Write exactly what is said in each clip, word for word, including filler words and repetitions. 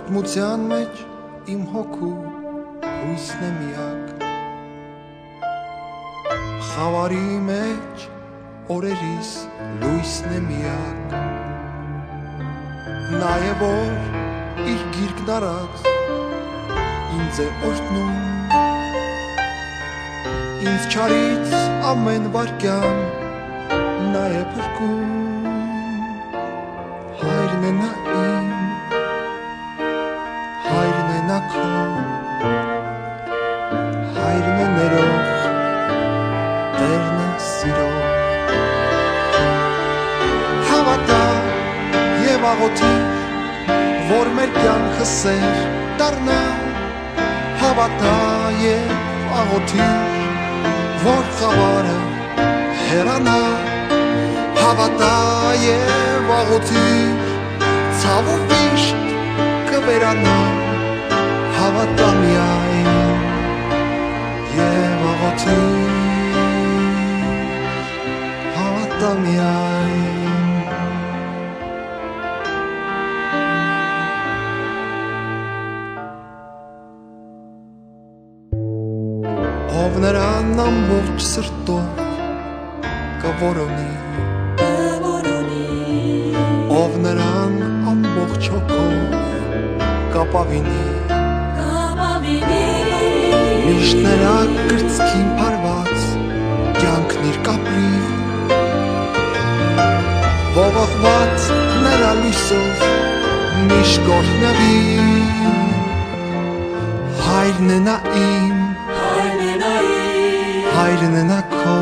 Պատմության մեջ իմ հոգու հույսն է միակ, խավարի մեջ օրերիս լույսն է միակ, նա է որ իր գիրկն արած ինձ է օրհնում, ինձ չարից ամեն վարկյան նա է փրկում, հայրն է նա իմ, հայրն է նա քո, հայրն է ներող, Տերն է սիրող, հավատա և աղոթիր, որ մեր կյանքը սեր դառնա, հավատա և աղոթիր, որ խավարը հեռանա, հավատա և աղոթիր, ցավ ու վիշտ կվերանա, հավատա միայն և աղոթիր, հավատա միայն։ Ով նրան ամբողջ սրտով կորոնի, ով նրան ամբողջ հոգով կապավինի, միշտ նրա կրծքին փարված կյանքն իր կապրի, ողողված նրա լույսով միշտ գոհնվի, հայրն է նա իմ, հայրն է նա քո,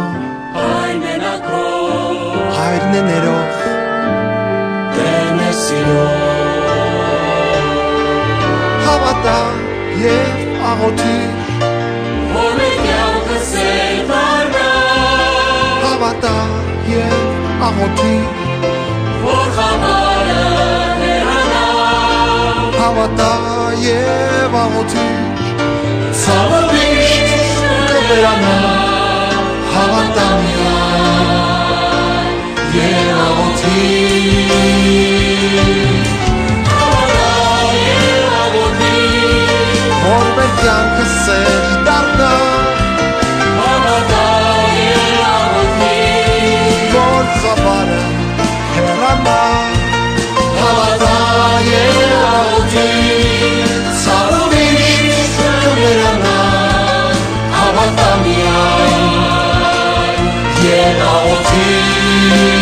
հայրն է ներող, Տերն է սիրող, հավատա և աղոթիր, որ մեր կյանքը սեր դառնա, հավատա և աղոթիր, որ խավարը հեռանա, հավատա և աղոթիր, ցավը միշտ կվերանա, հավատա միայն և աղոթիր, հավատա և աղոթիր, որ մեր կյանքը սեր դառնա, հավատա և աղոթիր, որ խավարը հեռանա, հավատա և աղոթիր, ցավը միշտ կվերանա, հավատա միայն և աղոթիր,